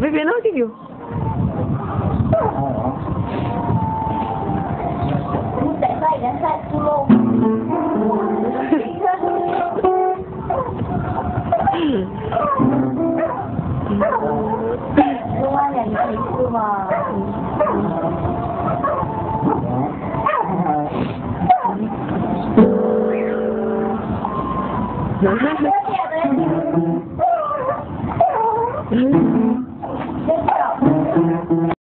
Bebê não, que viu? Tại vậy đã sai cu lô. Đúng anh là những thứ mà Hả?